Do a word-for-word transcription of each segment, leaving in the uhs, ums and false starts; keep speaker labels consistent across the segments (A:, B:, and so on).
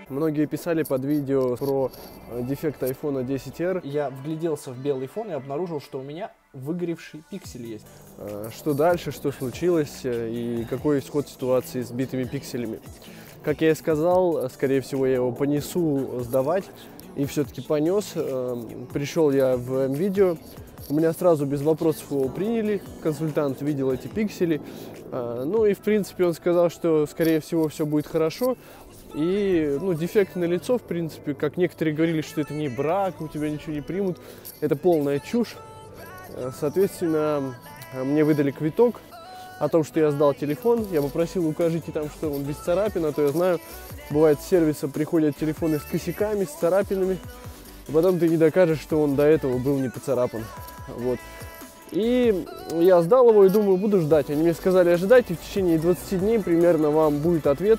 A: Многие писали под видео про дефект айфона десять эр.
B: Я вгляделся в белый фон и обнаружил, что у меня выгоревший пиксель есть.
A: Что дальше, что случилось и какой исход ситуации с битыми пикселями. Как я и сказал, скорее всего, я его понесу сдавать. И все-таки понес. Пришел я в МВидео. У меня сразу без вопросов его приняли. Консультант видел эти пиксели. Ну и в принципе он сказал, что скорее всего все будет хорошо. И ну, дефект налицо, в принципе, как некоторые говорили, что это не брак, у тебя ничего не примут. Это полная чушь. Соответственно, мне выдали квиток о том, что я сдал телефон. Я попросил, укажите там, что он без царапин, а то я знаю, бывает с сервиса приходят телефоны с косяками, с царапинами. И потом ты не докажешь, что он до этого был не поцарапан. Вот. И я сдал его и думаю, буду ждать. Они мне сказали, ожидайте, в течение двадцати дней примерно вам будет ответ.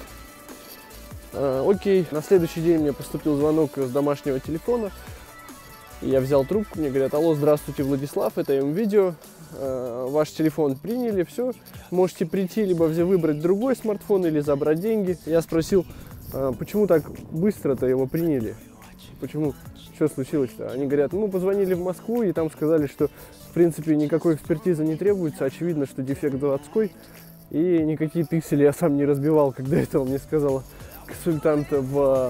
A: А, окей. На следующий день мне поступил звонок с домашнего телефона. Я взял трубку, мне говорят, алло, здравствуйте, Владислав, это МВидео. А, ваш телефон приняли, все. Можете прийти, либо выбрать другой смартфон или забрать деньги. Я спросил, а, почему так быстро-то его приняли? Почему? Что случилось-то? Они говорят, ну, позвонили в Москву, и там сказали, что, в принципе, никакой экспертизы не требуется. Очевидно, что дефект заводской, и никакие пиксели я сам не разбивал, когда этого мне сказала консультант в,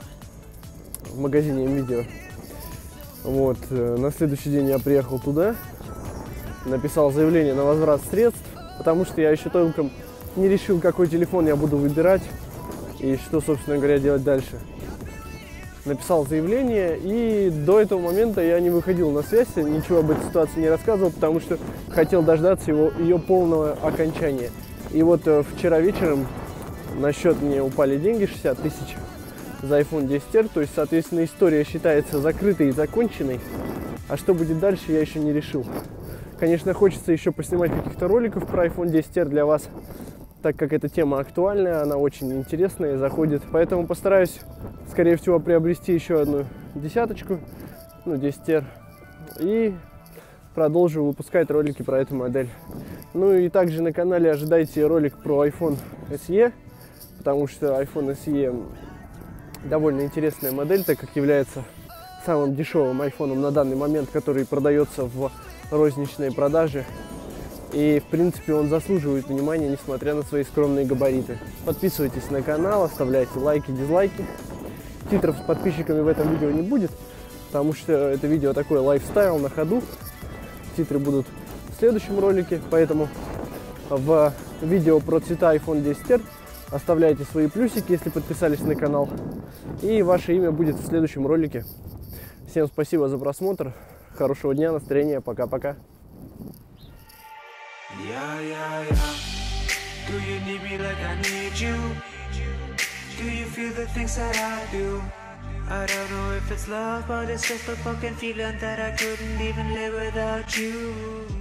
A: в магазине МВидео. Вот. На следующий день я приехал туда, написал заявление на возврат средств, потому что я еще толком не решил, какой телефон я буду выбирать и что, собственно говоря, делать дальше. Написал заявление, и до этого момента я не выходил на связь, ничего об этой ситуации не рассказывал, потому что хотел дождаться его, ее полного окончания. И вот э, вчера вечером на счет мне упали деньги, шестьдесят тысяч за айфон десять эр, то есть, соответственно, история считается закрытой и законченной, а что будет дальше, я еще не решил. Конечно, хочется еще поснимать каких-то роликов про айфон десять эр для вас, так как эта тема актуальная, она очень интересная и заходит. Поэтому постараюсь, скорее всего, приобрести еще одну десяточку, ну, десять эр, и продолжу выпускать ролики про эту модель. Ну и также на канале ожидайте ролик про айфон эс и, потому что айфон эс и довольно интересная модель, так как является самым дешевым айфоном на данный момент, который продается в розничной продаже. И, в принципе, он заслуживает внимания, несмотря на свои скромные габариты. Подписывайтесь на канал, оставляйте лайки, дизлайки. Титров с подписчиками в этом видео не будет, потому что это видео такое лайфстайл на ходу. Титры будут в следующем ролике, поэтому в видео про цвета айфон десять эр оставляйте свои плюсики, если подписались на канал. И ваше имя будет в следующем ролике. Всем спасибо за просмотр. Хорошего дня, настроения. Пока-пока.
C: Yeah, yeah, yeah. Do you need me like I need you? Do you feel the things that I do? I don't know if it's love, but it's just a fucking feeling that I couldn't even live without you.